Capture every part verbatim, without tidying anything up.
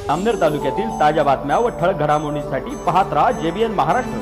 जामनेर तालुक्यातील ताज्या बातम्या व ठळक घडामोडींसाठी पाहत राहा जेबीएन महाराष्ट्र।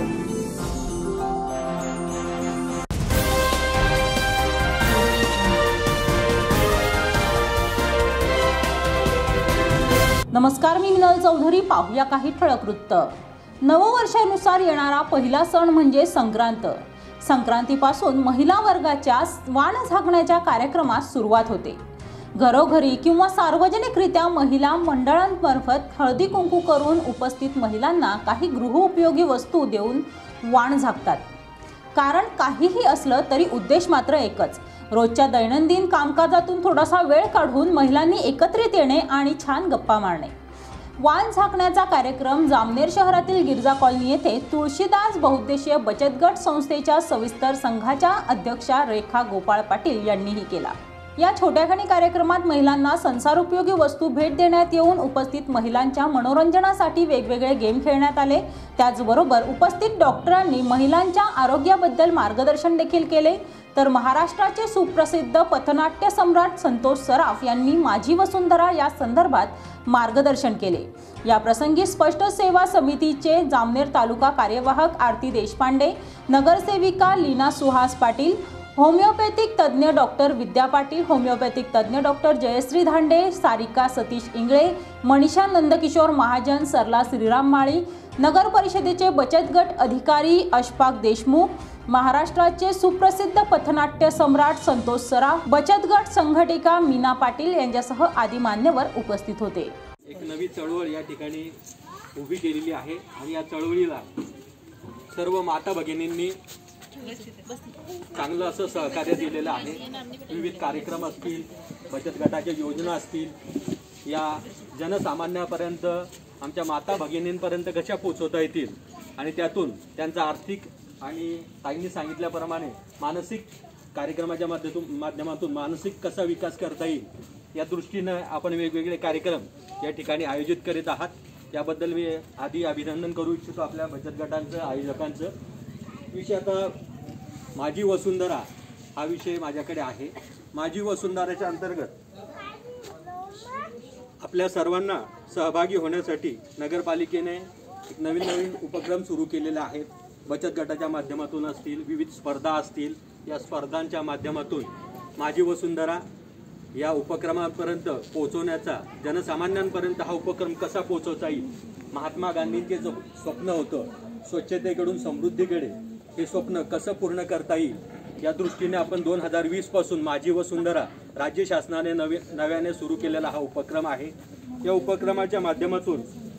नमस्कार, मी मिनल चौधरी। पाहूया काही ठळक वृत्त। नववर्षानुसार येणारा पहिला सण म्हणजे संक्रांत। संक्रांतीपासून महिला वर्गाच्या वाण झाकण्याच्या कार्यक्रमास सुरुवात होते। घरोघरी किंवा सार्वजनिकरित्या महिला मंडळांमार्फत हळदी कुंकू करून उपस्थित महिलांना काही गृहोपयोगी वस्तू देऊन वाण झाकतात। कारण काहीही असलं तरी उद्देश मात्र एकच, रोजच्या दैनंदिन कामकाजातून थोडासा वेळ काढून महिलांनी एकत्रित येणे आणि छान गप्पा मारणे। वाण झाकण्याचा कार्यक्रम जामनेर शहरातील गिरजा कॉलनी येथे तुळशीदास बहुउद्देशीय बचत गट संस्थेच्या सविस्तर संघाच्या अध्यक्षा रेखा गोपाळ पाटील यांनीही केला। या छोट्याखानी कार्यक्रमात महिलांना संसारोपयोगी वस्तू भेट देण्यात येऊन उपस्थित महिलांच्या मनोरंजनासाठी वेगवेगळे गेम खेळण्यात आले। त्याचबरोबर उपस्थित डॉक्टरांनी महिलांच्या आरोग्याबद्दल मार्गदर्शन देखील केले। तर महाराष्ट्राचे सुप्रसिद्ध पथनाट्य सम्राट संतोष सराफ यांनी माझी वसुंधरा या संदर्भात मार्गदर्शन केले। या प्रसंगी स्पष्ट सेवा समितीचे जामनेर तालुका कार्यवाहक आरती देशपांडे, नगरसेविका लीना सुहास पाटील, होमिओपॅथिक तज्ञ डॉक्टर विद्या पाटील, होमिओपॅथिक तज्ञ डॉक्टर जयश्री धांडे, सारिका सतीश इंगळे, मनीषा नंदकिशोर महाजन, सरला श्रीराम माळी, नगर परिषदेचे बचत गट अधिकारी अशफाक देशमुख, महाराष्ट्राचे सुप्रसिद्ध पथनाट्य सम्राट संतोष सराफ, बचत गट संघटिका मीना पाटील यांच्यासह आदी मान्यवर उपस्थित होते। एक नवी चळवळ या ठिकाणी उभी केलेली आहे आणि या चळवळीला सर्व माता भगिनींनी चांगलं असं सहकार्य दिलेलं आहे। विविध कार्यक्रम असतील, बचत गटाच्या योजना असतील, या जनसामान्यापर्यंत आमच्या माता भगिनींपर्यंत कशा पोहोचवता येतील आणि त्यातून त्यांचा आर्थिक आणि ताईंनी सांगितल्याप्रमाणे मानसिक कार्यक्रमाच्या माध्यमातून माध्यमातून मानसिक कसा विकास करता येईल या दृष्टीने आपण वेगवेगळे कार्यक्रम या ठिकाणी आयोजित करीत आहात। याबद्दल मी आधी अभिनंदन करू इच्छितो आपल्या बचत गटांचं, आयोजकांचं। विषय आता माझी वसुंधरा हा विषय माझ्याकडे आहे। माझी वसुंधराच्या अंतर्गत आपल्या सर्वांना सहभागी होण्यासाठी नगरपालिकेने एक नवीन नवीन उपक्रम सुरू केलेले आहेत। बचत गटाच्या माध्यमातून असतील, विविध स्पर्धा असतील, या स्पर्धांच्या माध्यमातून माझी वसुंधरा या उपक्रमापर्यंत पोहोचवण्याचा, जनसामान्यांपर्यंत हा उपक्रम कसा पोहोचवता येईल, महात्मा गांधींचे जो स्वप्न होतं स्वच्छतेकडून समृद्धीकडे, हे स्वप्न कसं पूर्ण करता येईल या दृष्टीने आपण दोन हजार वीस पासून माझी वसुंधरा राज्य शासनाने नवे नव्याने सुरू केलेला हा उपक्रम आहे। या उपक्रमाच्या माध्यमातून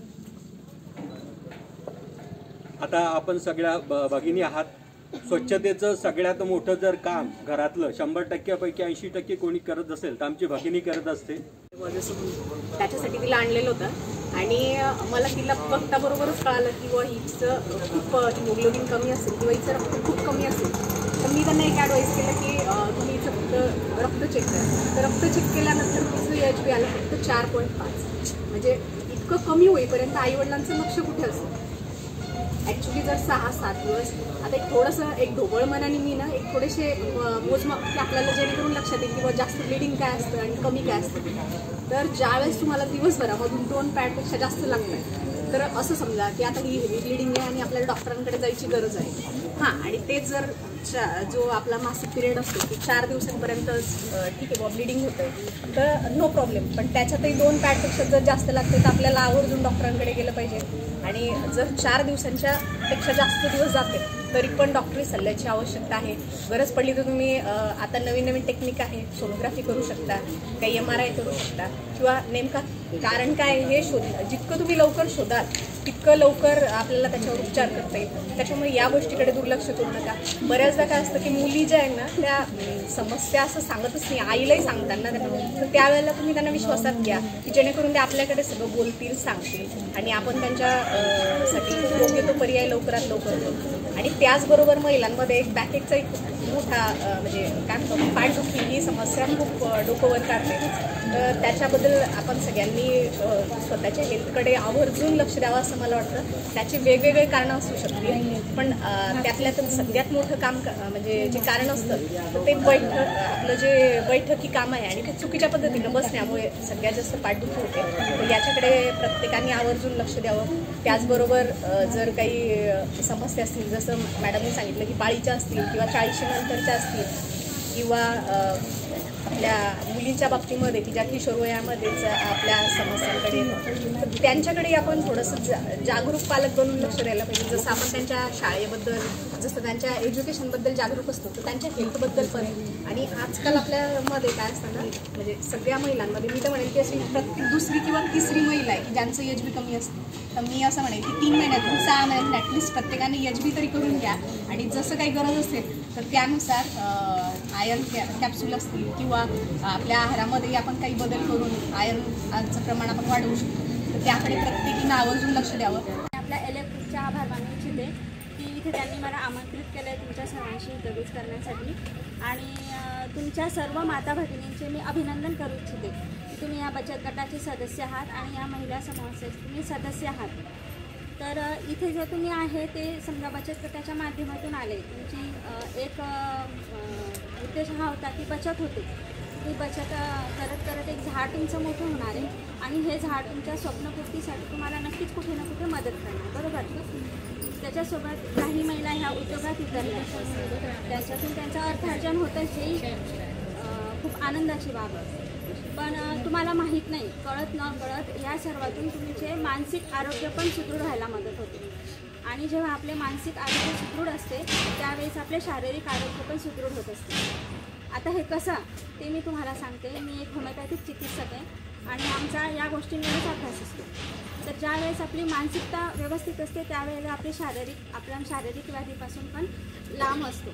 आता आपण सगळ्या भगिनी आहात, स्वच्छतेचं सगळ्यात मोठं जर काम घरातलं शंभर टक्क्यापैकी ऐंशी टक्के कोणी करत असेल तर आमची भगिनी करत असते। त्याच्यासाठी तिला आणलेलं होतं आणि मला तिला बघता बरोबरच कळालं की व हिचं खूप हिमोग्लोबिन कमी असेल किंवा हिचं रक्त खूप कमी असेल। तर मी त्यांना एक ॲडवाईस केलं की तुम्ही हिचं फक्त रक्त चेक करा। तर रक्त चेक केल्यानंतर तिचं एच बी आलं फक्त चार पॉईंट पाच, म्हणजे इतकं कमी होईपर्यंत आईवडिलांचं लक्ष कुठे असेल। ॲक्च्युली जर सहा सात दिवस आता एक थोडंसं एक ढोबळ मनाने मी ना एक थोडेसे मोजमाप की आपल्याला जेणेकरून लक्षात येईल किंवा जास्त ब्लिडिंग काय असतं आणि कमी काय असतं। तर ज्यावेळेस तुम्हाला दिवसभरामधून दोन पॅडपेक्षा जास्त लागतात तर असं समजा की आता ही हेवी ब्लिडिंग आहे आणि आपल्याला डॉक्टरांकडे जायची गरज आहे। हां, आणि तेच जर जो आपला मासिक पिरियड असतो की चार दिवसांपर्यंत ठीक आहे बॉ ब्लिडिंग होतं तर नो प्रॉब्लेम, पण त्याच्यातही दोन पॅडपेक्षा जर जास्त लागते तर आपल्याला आवर्जून डॉक्टरांकडे गेलं पाहिजे। आणि जर चार दिवसांच्या पेक्षा जास्त दिवस जाते तरी पण डॉक्टरी सल्ल्याची आवश्यकता आहे। गरज पडली तर तुम्ही आता नवीन नवीन टेक्निक आहे, सोनोग्राफी करू शकता, काही एम आर आय करू शकता किंवा नेमका कारण काय हे शोध जितकं तुम्ही लवकर शोधाल तितकं लवकर आपल्याला त्याच्यावर उपचार करता येईल। त्याच्यामुळे या गोष्टीकडे दुर्लक्ष करू नका। बऱ्याचदा काय असतं की मुली ज्या आहेत ना त्या समस्या असं सांगतच नाही, आईलाही सांगताना त्यांना, तर त्यावेळेला तुम्ही त्यांना विश्वासात घ्या की जेणेकरून ते आपल्याकडे सगळं बोलतील, सांगतील आणि आपण त्यांच्या साठी योग्य तो पर्याय लवकरात लवकर करू। आणि त्याचबरोबर महिलांमध्ये एक बॅकेटचा एक मोठा म्हणजे काय म्हणतो पाठदुखी ही समस्या खूप डोकं वर काढते। तर त्याच्याबद्दल आपण सगळ्यांनी स्वतःच्या हेल्थकडे आवर्जून लक्ष द्यावं असं मला वाटतं. त्याची वेगवेगळे कारणं असू शकतील, पण त्यातल्यात सगळ्यात मोठं काम म्हणजे जे कारण असतं तर ते बैठक आपलं जे बैठकी काम आहे आणि ते चुकीच्या पद्धतीनं बसण्यामुळे सगळ्यात जास्त पाठदुखी होते. तर याच्याकडे प्रत्येकाने आवर्जून लक्ष द्यावं. त्याचबरोबर जर काही समस्या असतील, जसं मॅडमने सांगितलं की पाळीच्या असतील किंवा चाळीशी नंतरच्या असतील किंवा आपल्या मुलींच्या बाबतीमध्ये की ज्या किशोर वयामध्येच आपल्या समस्यांकडे येतात, तर त्यांच्याकडे आपण थोडंसं जा जागरूक पालक बनून लक्ष द्यायला पाहिजे. जसं आपण त्यांच्या शाळेबद्दल, जसं त्यांच्या एज्युकेशनबद्दल जागरूक असतो, तर त्यांच्या हेल्थबद्दल पण. आणि आजकाल आपल्यामध्ये काय असतं ना, म्हणजे सगळ्या महिलांमध्ये मी तर म्हणेल की अशी प्रत्येक दुसरी किंवा तिसरी महिला आहे की ज्यांचं एच बी कमी असतं. तर मी असं म्हणेल की तीन महिन्यातून सहा महिन्यातून ॲटलिस्ट प्रत्येकाने एच बी तरी करून घ्या. आणि जसं काही गरज असेल तर त्यानुसार आयर्न कॅ कॅप्सूल असतील किंवा आपल्या आहारामध्ये आपण काही बदल करून आयर्नचं प्रमाण आपण वाढवू शकतो. तर त्याकडे प्रत्येकीनं आवर्जून लक्ष द्यावं. आपल्या इलेक्ट्रिकचा आभार मानू इच्छिते की इथे त्यांनी मला आमंत्रित केलं आहे तुमच्या सर्वांशी इंटरव्ह्यूज करण्यासाठी. आणि तुमच्या सर्व माता भगिनींचे मी अभिनंदन करू इच्छिते की तुम्ही या बचत गटाचे सदस्य आहात आणि या महिला समूहाचे तुम्ही सदस्य आहात. तर इथे जे तुम्ही आहे ते समजा बचत गटाच्या माध्यमातून आले. तुमची एक उद्देश हा होता की बचत होते. ती बचत करत करत एक झाड तुमचं मोठं होणार आहे आणि हे झाड तुमच्या स्वप्नपूर्तीसाठी तुम्हाला नक्कीच कुठे ना कुठे मदत करणार, बरोबर. त्याच्यासोबत काही महिला ह्या उद्योगात उतरल्या, त्याच्यातून त्यांचं अर्थार्जन होतं, हेही खूप आनंदाची बाब आहे. पण तुम्हाला माहीत नाही, कळत न कळत या सर्वातून तुमचे मानसिक आरोग्य पण सुदृढ व्हायला मदत होते. आणि जेव्हा आपले मानसिक आरोग्य सुदृढ असते त्यावेळेस आपले शारीरिक आरोग्य पण सुदृढ होत असते. आता हे कसं ते मी तुम्हाला सांगते. मी एक होमिओपॅथिक चिकित्सक आहे आणि आमचा या गोष्टींवरच अभ्यास असतो. तर ज्या वेळेस आपली मानसिकता व्यवस्थित असते त्यावेळेला आपली शारीरिक आपल्या शारीरिक व्याधीपासून पण लांब असतो.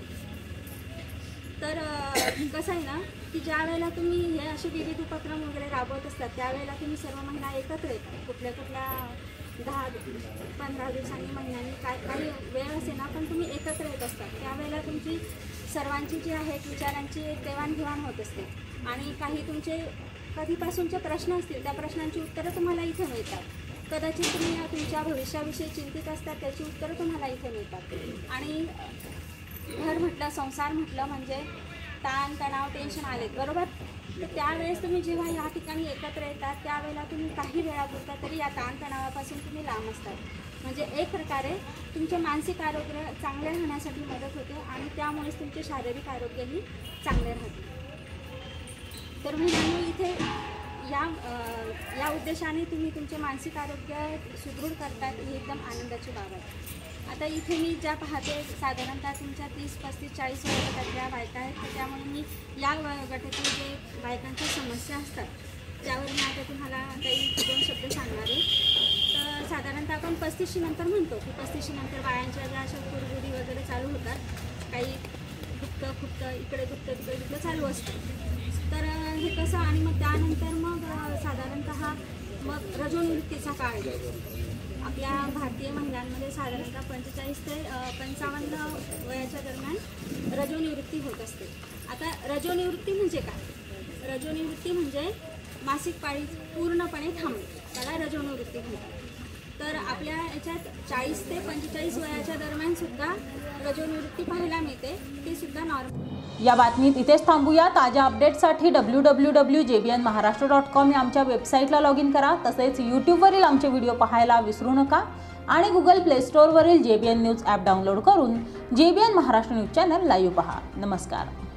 तर कसं आहे ना की ज्या वेळेला तुम्ही हे असे विविध उपक्रम वगैरे राबवत असतात त्यावेळेला तुम्ही सर्व महिला एकत्र येतात. कुठल्या कुठल्या दहा पंधरा दिवसांनी महिन्यांनी काय काही वेळ असे ना, पण तुम्ही एकत्र येत असतात. त्यावेळेला तुमची सर्वांची जी आहे विचारांची देवाणघेवाण होत असते आणि काही तुमचे कधीपासूनचे प्रश्न असतील त्या प्रश्नांची उत्तरं तुम्हाला इथे मिळतात. कदाचित तुम्ही तुमच्या भविष्याविषयी चिंतित असतात त्याची उत्तरं तुम्हाला इथे मिळतात. आणि घर म्हटलं, संसार म्हटलं म्हणजे ताण तणाव टेन्शन आलेत, बरोबर. तर त्यावेळेस तुम्ही जेव्हा या ठिकाणी एकत्र येतात त्यावेळेला तुम्ही काही वेळापुरता तरी या ताणतणावापासून तुम्ही लांब असतात. म्हणजे एक प्रकारे तुमचे मानसिक आरोग्य चांगले राहण्यासाठी मदत होते आणि त्यामुळेच तुमचे शारीरिक आरोग्यही चांगले राहते. तर महिलांनी इथे या या उद्देशाने तुम्ही तुमचे मानसिक आरोग्य सुदृढ करतात ही एकदम आनंदाची बाब आहे. आता इथे मी ज्या पाहते साधारणतः तुमच्या तीस पस्तीस चाळीस वयोगटातल्या बायका आहेत. तर त्यामुळे मी या वयोगटातील जे बायकांच्या समस्या असतात त्यावर मी आता तुम्हाला काही दोन शब्द सांगणार आहे. तर साधारणतः आपण पस्तीसशी नंतर म्हणतो की पस्तीसशी नंतर बायांच्या ज्या अशा कुरबुरी वगैरे चालू होतात, काही दुखतं खुपतं, इकडे दुखतं तिकडे दुखतं चालू असतं. तर हे कसं आणि मग त्यानंतर मग साधारणतः मग रजोनिवृत्तीचा काळ येतो. आपल्या भारतीय महिलांमध्ये साधारणतः पंचेचाळीस ते पंचावन्न वयाच्या दरम्यान रजोनिवृत्ती होत असते. आता रजोनिवृत्ती म्हणजे काय? रजोनिवृत्ती म्हणजे मासिक पाळी पूर्णपणे थांबणे, त्याला रजोनिवृत्ती म्हणतात. तर आपल्या याच्यात चाळीस ते पंचेचाळीस वयाच्या दरम्यान सुद्धा रजोनिवृत्ती पाहायला मिळते, ती सुद्धा नॉर्मल. या बातमीत इथेच थांबूया. ताज्या अपडेट्ससाठी W W W J B N Maharashtra dot com या आमच्या वेबसाईटला लॉग इन करा. तसेच यूट्यूबवरील आमचे व्हिडिओ पाहायला विसरू नका आणि गुगल प्ले स्टोअरवरील J B N news app download करून J B N Maharashtra news channel live पहा. नमस्कार.